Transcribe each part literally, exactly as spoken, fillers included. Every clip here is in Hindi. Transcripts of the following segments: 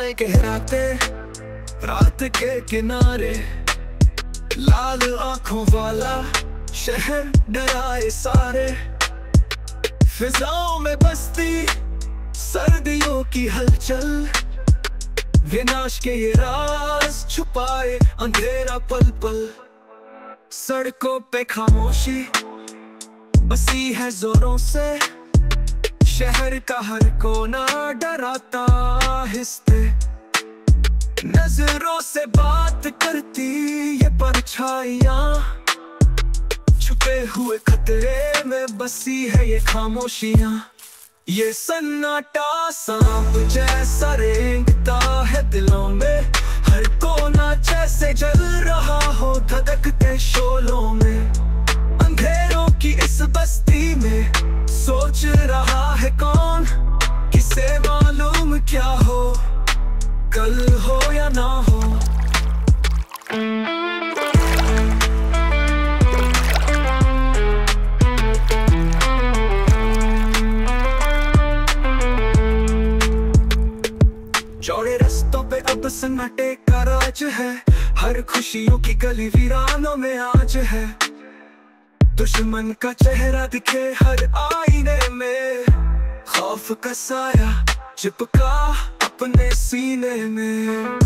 हवाएं कहराते रात के किनारे, लाल आंखों वाला शहर डराए सारे। फिजाओं में बसती सर्दियों की हलचल, विनाश के ये राज छुपाए अंधेरा पल पल। सड़कों पे खामोशी बसी है जोरों से, शहर का हर कोना डराता हिस्से। नजरों से बात करती ये परछाइयां, छुपे हुए खतरे में बसी है ये खामोशियां। ये सन्नाटा सांप जैसा रेंगता है दिलों में, हर कोना जैसे जल रहा हो धधकते शोलों में। अंधेरों की इस बस्ती में सोच रहा है कौन, किसे मालूम क्या हो कल हो या ना हो। चौड़े रास्तों पे अब सन्नाटे का राज है, हर खुशियों की गली वीरानों में आज है। दुश्मन का चेहरा दिखे हर आईने में, खौफ का साया चिपका अपने सीने में।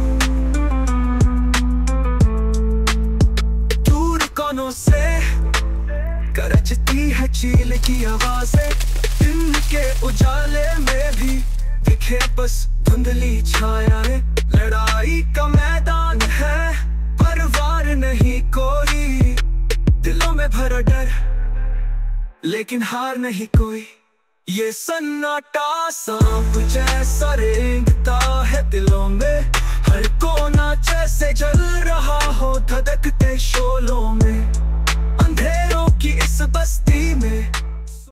दूर कोनों से गरजती है चील की आवाजें, दिन के उजाले में भी दिखे बस धुंधली छायाएं। लड़ाई का मैदान है परवार नहीं कोई, दिलों में भरा डर लेकिन हार नहीं कोई। ये सन्नाटा सांप जैसा रेंगता है दिलों में, हर कोना जैसे जल रहा